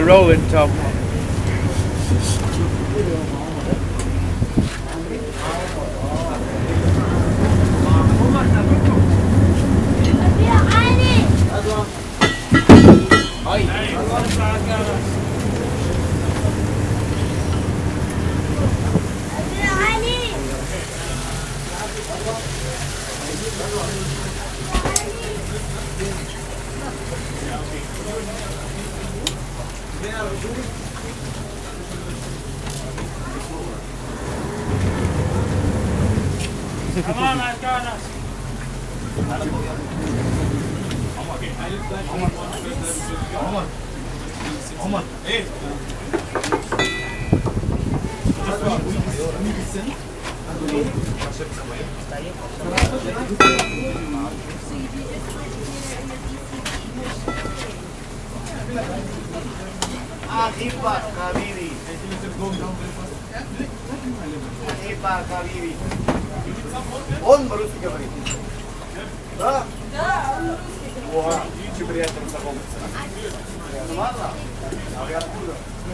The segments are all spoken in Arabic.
rolling, Tom. Come on, my goodness. Omar. Hey. أحبك حبيبي أحبك حبيبي он по-русски говорит. Да? Да, он по-русски говорит. Очень приятно познакомиться. Ладно? А вы откуда?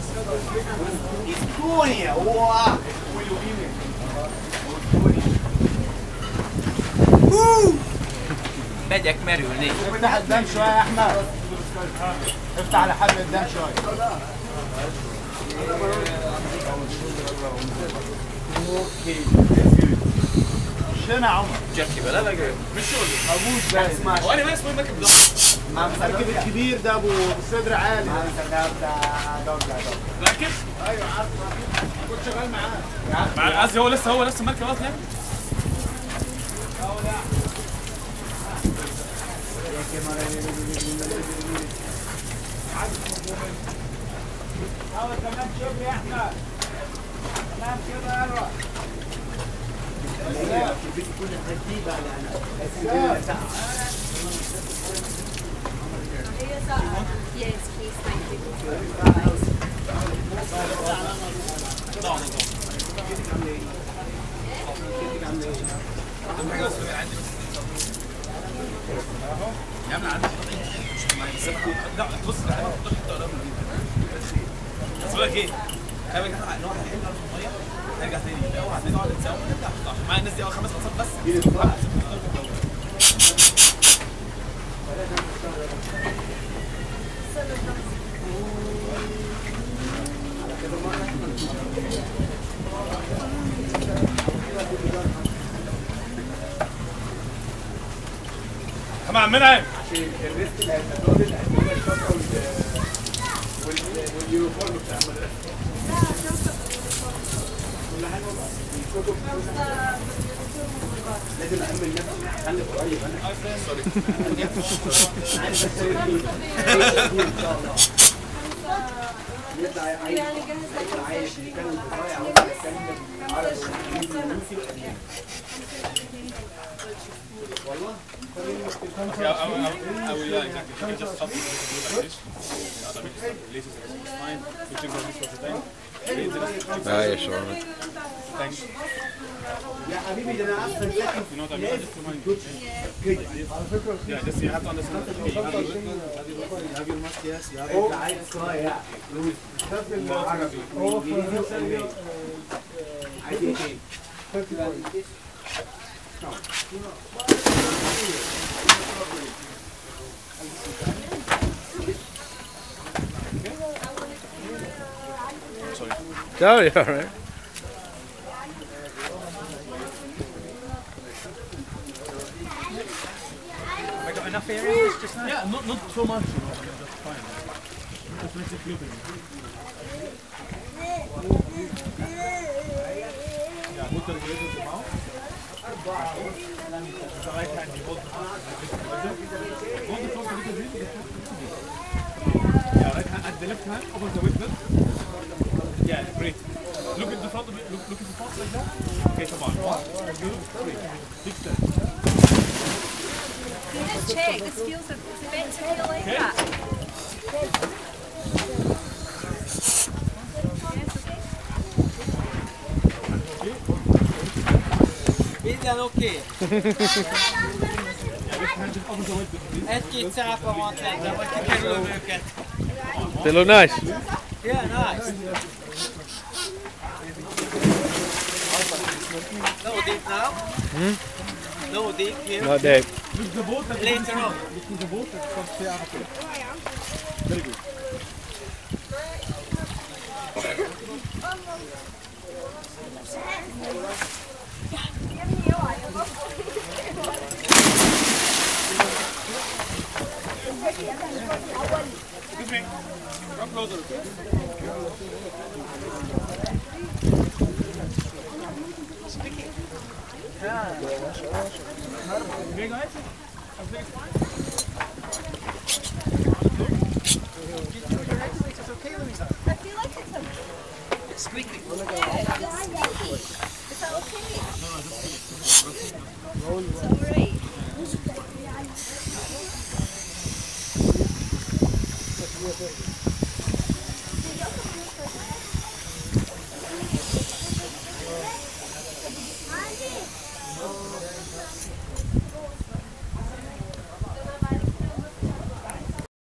Эстония! О! Мой любимый. Megyek merülni. افتح الدم شوية يا أحمد. افتح على حبل الدم شوية. شنو يا عمر؟ جاكي بلا بقى. مش شغلي. ابوس باين. وانا ما اسمه مركب المركب الكبير ده ابو صدر عالي. راكب؟ ايوه عارف. كنت شغال معاه. قصدي هو لسه مركب اصلا يعني؟ حاول كمان شوف يا احمد. كمان كده اروح. Yes, please, thank you. يا عم عندي لا بص بس بقول لك ايه؟ خلي بالك ان هو هيحل في الميه نرجع تاني اوعى نقعد نتساوي ونرجع معايا الناس دي اول 5 ماتشات بس Come on, منعم. الريسك اللي هيتدرب الأدوية الشاطرة واليونيفورم بتاع المدرسة. كل حاجة والله. الكتب لازم أأمن نفسي أخلي قريب أنا. سوري. أنا عايز أشتري إن شاء الله. يطلع عايش يتكلم بالراية أو يتكلم عربي وإنجليزي وألماني. والله I will, yeah, exactly. You can just stop it like this. The other bit is fine. Switching from this to time. يا شباب. Thanks. يا حبيبي ده أنا أصلا ساكن You know what I mean? Just remind you. Yeah, just you have to understand that you have your mask, yes. You have أنت عايز صايع عربي وإنجليزي وألماني. عايز إيه تاني؟ Sorry, all right. I got enough areas just now? Yeah, not so much. That's fine. Just makes it flipping. Yeah, put the related to mouth. The right hand, you hold the front a little bit. Yeah, right hand at the left hand, open the whip belt. Yeah, great. Look at the front of it, look at the front like that. Okay, come on. 1, 2, 3. Big step. Just check, this feels a bit to feel like Okay. that. Minden oké. Egy-két cápa van tenne, vagy kikerülöm őket. They look nice. Yeah, nice. No deep now. No deep here. Not deep. Later on. Excuse me. Come closer. Okay, guys? Everything's fine? I feel like it's Squeaky. yeah, it's squeaky. Is that okay? It's alright.